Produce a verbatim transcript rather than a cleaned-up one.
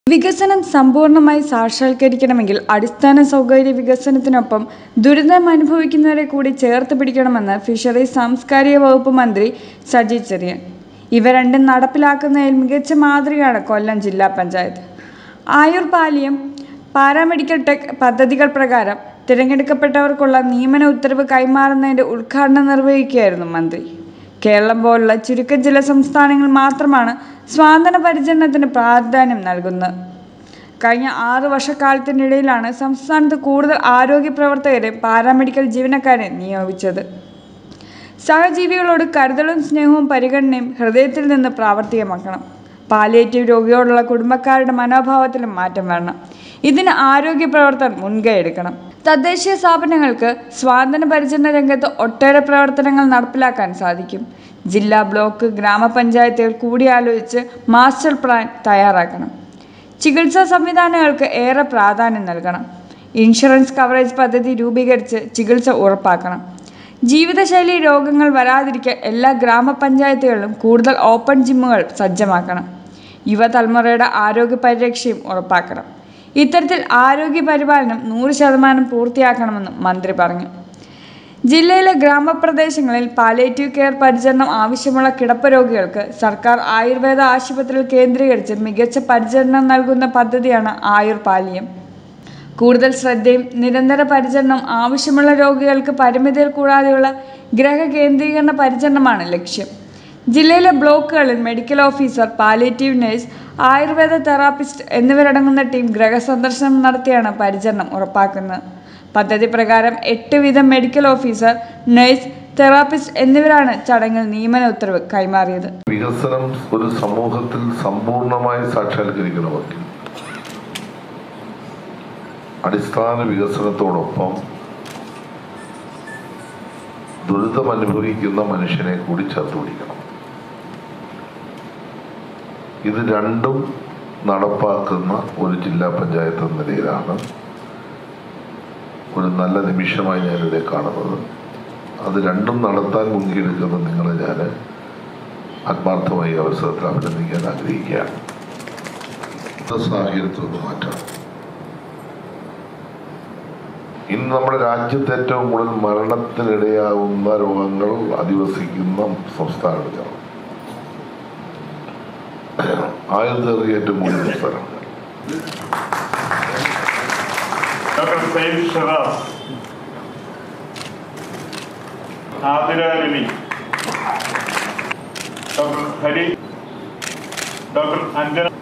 വികസനം സമ്പൂർണ്ണമായി സാക്ഷാത്കരിക്കണമെങ്കിൽ അടിസ്ഥാന സൗകര്യ വികസനത്തിനൊപ്പം ദുരിതം അനുഭവിക്കുന്നവരെ കൂടി ചേർത്ത് പിടിക്കണമെന്ന് ഫിഷറീസ് സാംസ്കാരിക വകുപ്പ് മന്ത്രി സജി ചെറിയാൻ. ഇവ രണ്ടും നടപ്പിലാക്കുന്നതിൽ മികച്ച മാതൃകയാണ് കൊല്ലം ജില്ലാ പഞ്ചായത്ത്. ആയുർ പാലിയം, പാരാമെഡിക്കൽ ടെക് പദ്ധതികൾ പ്രകാരം തിരഞ്ഞെടുക്കപ്പെട്ടവർക്കുള്ള നിയമന ഉത്തരവ് കൈമാറുന്നതിൻ്റെ ഉദ്ഘാടനം നിർവഹിക്കുകയായിരുന്നു മന്ത്രി. കേരളം പോലുള്ള ചുരുക്കം ചില സംസ്ഥാനങ്ങൾ മാത്രമാണ് സ്വാതന്ത്ര്യ പരിചരണത്തിന് പ്രാധാന്യം നൽകുന്നത്. കഴിഞ്ഞ ആറു വർഷക്കാലത്തിനിടയിലാണ് സംസ്ഥാനത്ത് കൂടുതൽ ആരോഗ്യ പ്രവർത്തകരെ, പാരാമെഡിക്കൽ ജീവനക്കാരെ നിയോഗിച്ചത്. സഹജീവികളോട് കരുതലും സ്നേഹവും പരിഗണനയും ഹൃദയത്തിൽ നിന്ന് പ്രാവർത്തികമാക്കണം. പാലിയേറ്റീവ് രോഗിയോടുള്ള കുടുംബക്കാരുടെ മനോഭാവത്തിലും മാറ്റം വരണം. ഇതിന് ആരോഗ്യ പ്രവർത്തകർ മുൻകൈ എടുക്കണം. തദ്ദേശീയ സ്ഥാപനങ്ങൾക്ക് സ്വാതന്ത്ര്യ പരിചരണ രംഗത്ത് ഒട്ടേറെ പ്രവർത്തനങ്ങൾ നടപ്പിലാക്കാൻ സാധിക്കും. ജില്ലാ, ബ്ലോക്ക്, ഗ്രാമപഞ്ചായത്തുകൾ കൂടിയാലോചിച്ച് മാസ്റ്റർ പ്ലാൻ തയ്യാറാക്കണം. ചികിത്സാ സംവിധാനങ്ങൾക്ക് ഏറെ പ്രാധാന്യം നൽകണം. ഇൻഷുറൻസ് കവറേജ് പദ്ധതി രൂപീകരിച്ച് ചികിത്സ ഉറപ്പാക്കണം. ജീവിതശൈലി രോഗങ്ങൾ വരാതിരിക്കാൻ എല്ലാ ഗ്രാമപഞ്ചായത്തുകളിലും കൂടുതൽ ഓപ്പൺ ജിമ്മുകൾ സജ്ജമാക്കണം. യുവതലമുറയുടെ ആരോഗ്യ പരിരക്ഷയും ഉറപ്പാക്കണം. ഇത്തരത്തിൽ ആരോഗ്യ പരിപാലനം നൂറ് ശതമാനം പൂർത്തിയാക്കണമെന്നും മന്ത്രി പറഞ്ഞു. ജില്ലയിലെ ഗ്രാമപ്രദേശങ്ങളിൽ പാലിയേറ്റീവ് കെയർ പരിചരണം ആവശ്യമുള്ള കിടപ്പ് രോഗികൾക്ക് സർക്കാർ ആയുർവേദ ആശുപത്രികൾ കേന്ദ്രീകരിച്ച് മികച്ച പരിചരണം നൽകുന്ന പദ്ധതിയാണ് ആയുർ പാലിയം. കൂടുതൽ ശ്രദ്ധയും നിരന്തര പരിചരണവും ആവശ്യമുള്ള രോഗികൾക്ക് പരിമിതികൾ കൂടാതെയുള്ള ഗ്രഹ കേന്ദ്രീകരണ പരിചരണമാണ് ലക്ഷ്യം. ജില്ലയിലെ ബ്ലോക്കുകളിൽ medical officer, palliative nurse, Ayurveda therapist എന്നിവരടങ്ങുന്ന ടീം ഗൃഹസന്ദർശനം നടത്തിയാണ് പരിചരണം ഉറപ്പാക്കുന്നത്. പദ്ധതി പ്രകാരം എട്ട് വീതം മെഡിക്കൽ ഓഫീസർ, നഴ്സ്, തെറാപ്പിസ്റ്റ് എന്നിവരാണ് ചടങ്ങിൽ നിയമന ഉത്തരവ് കൈമാറിയത്. വികസനം ഒരു സമൂഹത്തിൽ സമ്പൂർണമായി സാക്ഷാത്കരിക്കണമെങ്കിൽ അടിസ്ഥാന വികസനത്തോടൊപ്പം ദുരിതം അനുഭവിക്കുന്ന മനുഷ്യനെ കൂടി ചേർത്ത് പിടിക്കണം. ഇത് രണ്ടും നടപ്പാക്കുന്ന ഒരു ജില്ലാ പഞ്ചായത്ത് എന്ന നിലയിലാണ് ഒരു നല്ല നിമിഷമായി ഞാനിവിടെ കാണുന്നത്. അത് രണ്ടും നടത്താൻ മുൻകൈയെടുക്കുന്ന നിങ്ങളെ ഞാൻ ആത്മാർത്ഥമായി അവസരത്തിൽ അഭിനന്ദിക്കാൻ ആഗ്രഹിക്കുകയാണ്. സാഹചര്യത്തിൽ ഒന്ന് മാറ്റണം. ഇന്ന് നമ്മുടെ രാജ്യത്ത് ഏറ്റവും കൂടുതൽ മരണത്തിനിടയാകുന്ന രോഗങ്ങൾ അധിവസിക്കുന്ന സംസ്ഥാനമാണ്. ആയുർവേദ ഏറ്റവും കൂടുതൽ സംസ്ഥാനമാണ്. Doctor Hari, doctor Anjana